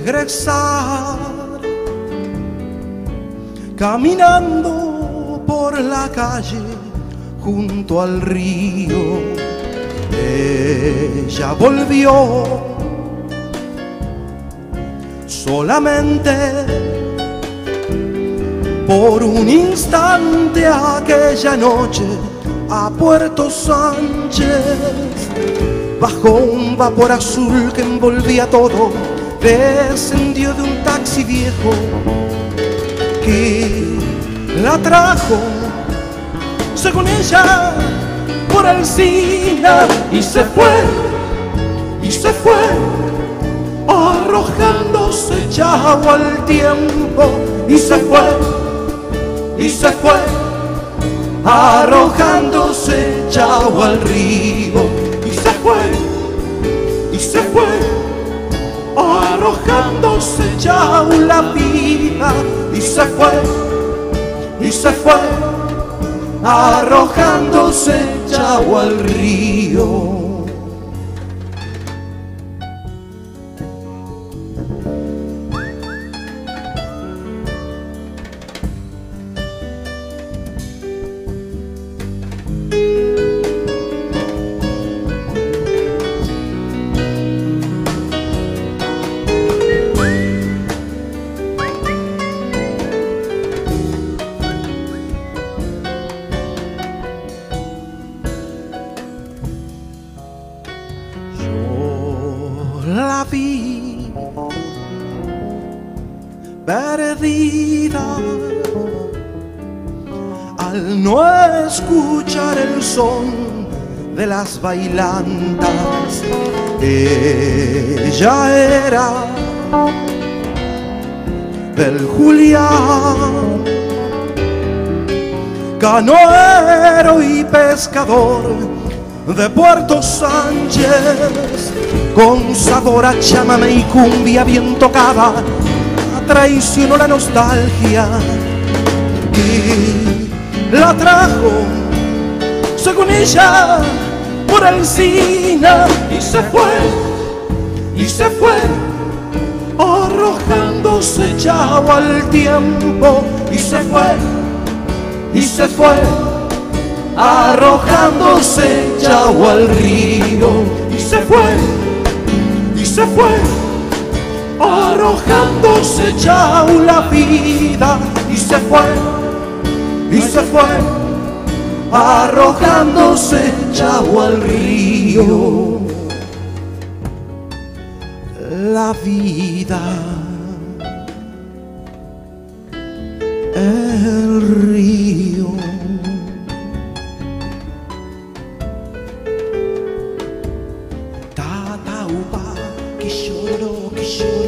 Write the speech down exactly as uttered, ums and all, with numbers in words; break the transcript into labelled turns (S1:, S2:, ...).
S1: regresar, caminando por la calle junto al río. Ella volvió solamente por un instante aquella noche a Puerto Sánchez. Bajo un vapor azul que envolvía todo, descendió de un taxi viejo que la trajo, según ella, por Alsina, y se fue, y se fue, arrojándose ya al tiempo, y se fue, y se fue, arrojándose ya al río, y se fue, y se fue, arrojándose ya la vida, y se fue, y se fue, arrojándose ya al río. La vi perdida al no escuchar el son de las bailantas. Ella era del Julián, canoero y pescador de Puerto Sánchez, con sabor a chamamé y cumbia bien tocada, traicionó la nostalgia y la trajo, según ella, por Alsina, y se fue, y se fue, arrojándose ya al tiempo, y se fue, y se fue, arrojándose ya al río, y se fue, y se fue, arrojándose ya la vida, y se fue, y se fue, arrojándose ya al río. La vida, el río. Tataupa, que lloró, que lloró.